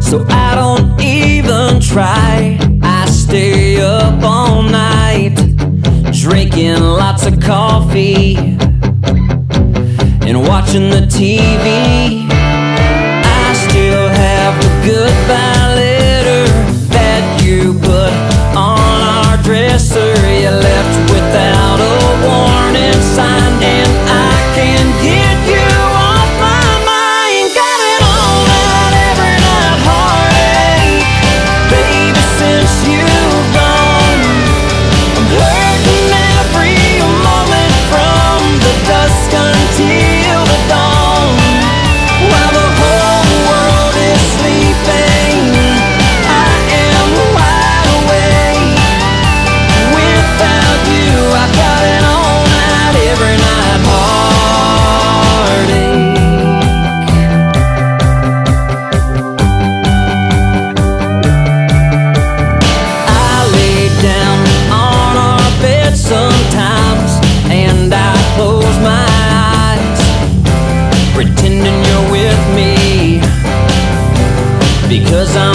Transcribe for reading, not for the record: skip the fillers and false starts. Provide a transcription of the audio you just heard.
so I don't even try. I stay up all night, drinking lots of coffee and watching the TV. I still have the goodbye letter that you put on our dresser. You left without a warning sign, and I can get you off my mind. Got it all night, every night, heartache. Baby, since you've gone, I'm hurting every moment from the dusk until the dawn. While the whole world is sleeping, I am wide awake. Without you, I've got it all night, every night, heartache. I lay down on our bed sometimes, and I close my eyes, pretending you're with me, because I'm